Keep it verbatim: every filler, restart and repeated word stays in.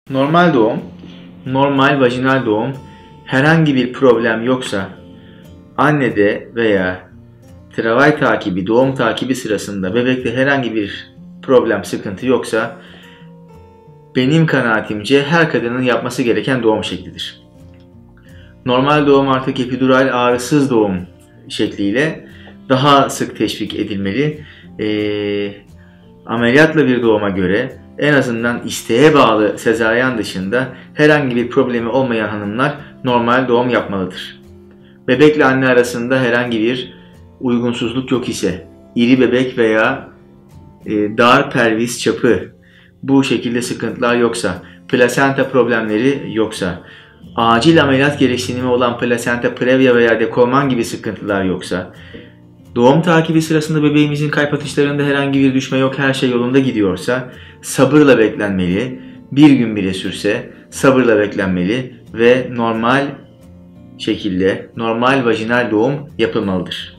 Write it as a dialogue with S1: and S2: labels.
S1: Normal doğum, normal vajinal doğum, herhangi bir problem yoksa annede veya travay takibi, doğum takibi sırasında bebekte herhangi bir problem, sıkıntı yoksa benim kanaatimce her kadının yapması gereken doğum şeklidir. Normal doğum artık epidural ağrısız doğum şekliyle daha sık teşvik edilmeli. Ee, ameliyatla bir doğuma göre en azından isteğe bağlı sezaryen dışında herhangi bir problemi olmayan hanımlar normal doğum yapmalıdır. Bebekle anne arasında herhangi bir uygunsuzluk yok ise, iri bebek veya e, dar pelvis çapı, bu şekilde sıkıntılar yoksa, plasenta problemleri yoksa, acil ameliyat gereksinimi olan plasenta previa veya dekolman gibi sıkıntılar yoksa, doğum takibi sırasında bebeğimizin kalp atışlarında herhangi bir düşme yok, her şey yolunda gidiyorsa sabırla beklenmeli, bir gün bile sürse sabırla beklenmeli ve normal şekilde normal vajinal doğum yapılmalıdır.